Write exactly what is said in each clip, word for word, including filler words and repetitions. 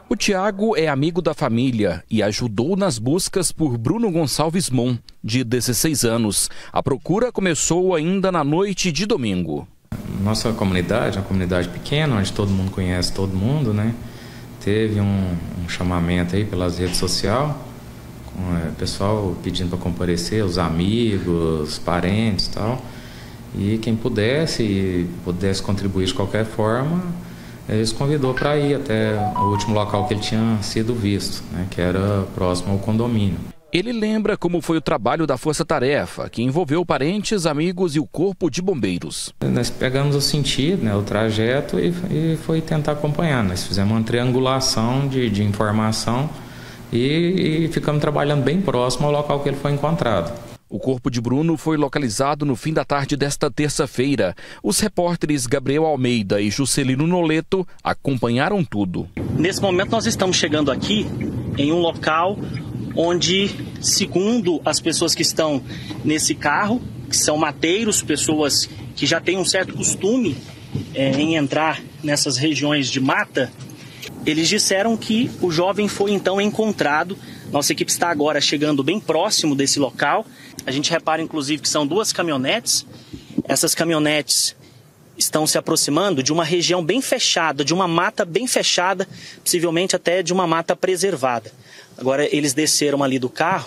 O Tiago é amigo da família e ajudou nas buscas por Bruno Gonçalves Mon, de dezesseis anos. A procura começou ainda na noite de domingo. Nossa comunidade é uma comunidade pequena, onde todo mundo conhece todo mundo, né? Teve um, um chamamento aí pelas redes sociais, com o pessoal pedindo para comparecer, os amigos, parentes e tal. E quem pudesse e pudesse contribuir de qualquer forma, eles convidou para ir até o último local que ele tinha sido visto, né, que era próximo ao condomínio. Ele lembra como foi o trabalho da Força Tarefa, que envolveu parentes, amigos e o Corpo de Bombeiros. Nós pegamos o sentido, né, o trajeto e, e foi tentar acompanhar. Nós fizemos uma triangulação de, de informação e, e ficamos trabalhando bem próximo ao local que ele foi encontrado. O corpo de Bruno foi localizado no fim da tarde desta terça-feira. Os repórteres Gabriel Almeida e Juscelino Noleto acompanharam tudo. Nesse momento nós estamos chegando aqui em um local onde, segundo as pessoas que estão nesse carro, que são mateiros, pessoas que já têm um certo costume é, em entrar nessas regiões de mata, eles disseram que o jovem foi então encontrado. Nossa equipe está agora chegando bem próximo desse local. A gente repara, inclusive, que são duas caminhonetes. Essas caminhonetes estão se aproximando de uma região bem fechada, de uma mata bem fechada, possivelmente até de uma mata preservada. Agora eles desceram ali do carro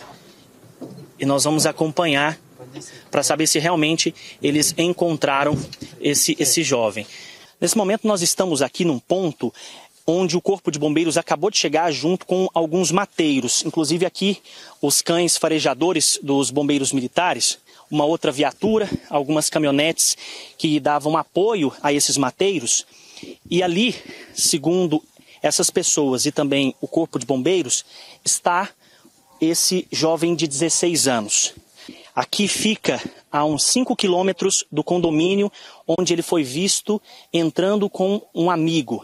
e nós vamos acompanhar para saber se realmente eles encontraram esse, esse jovem. Nesse momento nós estamos aqui num ponto onde o Corpo de Bombeiros acabou de chegar junto com alguns mateiros. Inclusive aqui os cães farejadores dos bombeiros militares, uma outra viatura, algumas caminhonetes que davam apoio a esses mateiros. E ali, segundo essas pessoas e também o Corpo de Bombeiros, está esse jovem de dezesseis anos. Aqui fica a uns cinco quilômetros do condomínio onde ele foi visto entrando com um amigo.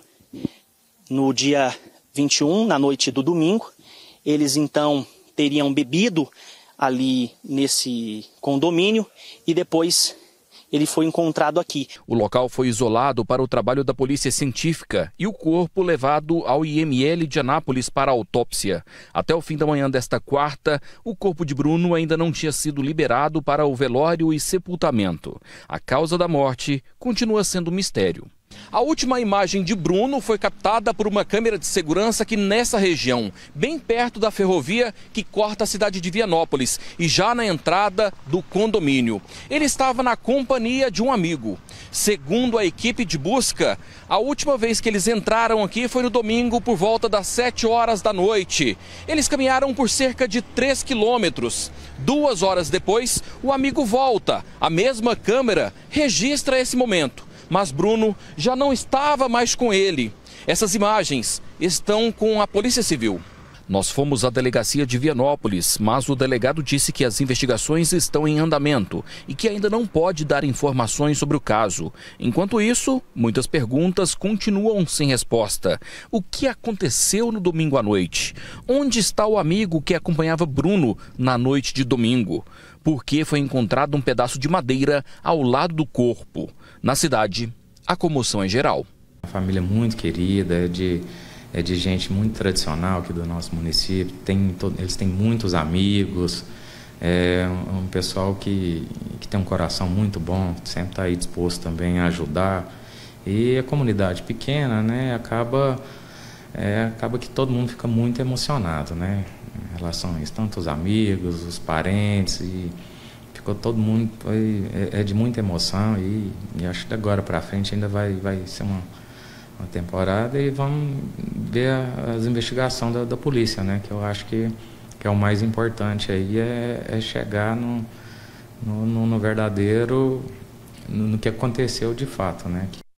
No dia vinte e um, na noite do domingo, eles então teriam bebido ali nesse condomínio e depois ele foi encontrado aqui. O local foi isolado para o trabalho da polícia científica e o corpo levado ao I M L de Anápolis para autópsia. Até o fim da manhã desta quarta, o corpo de Bruno ainda não tinha sido liberado para o velório e sepultamento. A causa da morte continua sendo um mistério. A última imagem de Bruno foi captada por uma câmera de segurança aqui nessa região, bem perto da ferrovia que corta a cidade de Vianópolis e já na entrada do condomínio. Ele estava na companhia de um amigo. Segundo a equipe de busca, a última vez que eles entraram aqui foi no domingo por volta das sete horas da noite. Eles caminharam por cerca de três quilômetros. Duas horas depois, o amigo volta. A mesma câmera registra esse momento. Mas Bruno já não estava mais com ele. Essas imagens estão com a Polícia Civil. Nós fomos à delegacia de Vianópolis, mas o delegado disse que as investigações estão em andamento e que ainda não pode dar informações sobre o caso. Enquanto isso, muitas perguntas continuam sem resposta. O que aconteceu no domingo à noite? Onde está o amigo que acompanhava Bruno na noite de domingo? Por que foi encontrado um pedaço de madeira ao lado do corpo? Na cidade, a comoção é geral. Uma família muito querida, é de, é de gente muito tradicional aqui do nosso município. Tem, eles têm muitos amigos, é um pessoal que, que tem um coração muito bom, sempre está aí disposto também a ajudar. E a comunidade pequena, né, acaba, é, acaba que todo mundo fica muito emocionado, né, em relação a isso, tanto os amigos, os parentes, e ficou todo mundo, foi, é, é de muita emoção e, e acho que agora para frente ainda vai, vai ser uma, uma temporada e vamos ver a, as investigações da, da polícia, né, que eu acho que, que é o mais importante aí, é, é chegar no, no, no verdadeiro, no, no que aconteceu de fato, né.